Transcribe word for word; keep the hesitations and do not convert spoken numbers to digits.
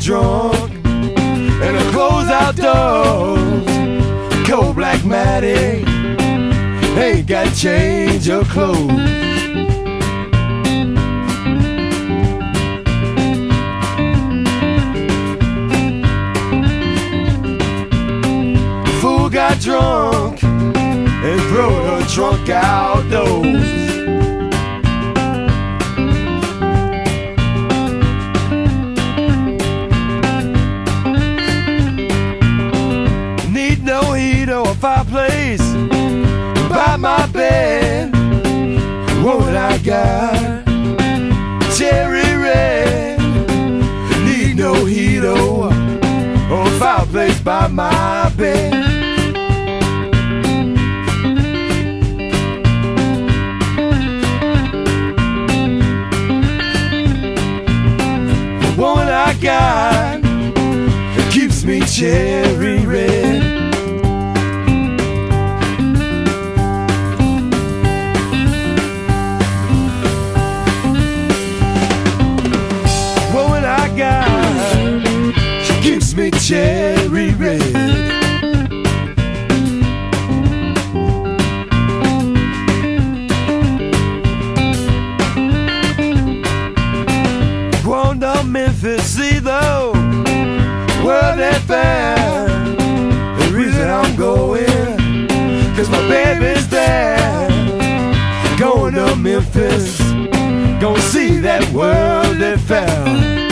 drunk and her clothes outdoors. Cold black Maddie ain't got change of clothes. Fool got drunk and throwed her trunk outdoors. Need no heat or a fireplace by my bed. What I got, cherry red. Need no heat or a fireplace by my bed. What I got keeps me cherry red. What I got, she keeps me cherry red. Going to Memphis, see though World at Fair. The reason I'm going, cause my baby's there. Going to Memphis, gonna see that World at Fair.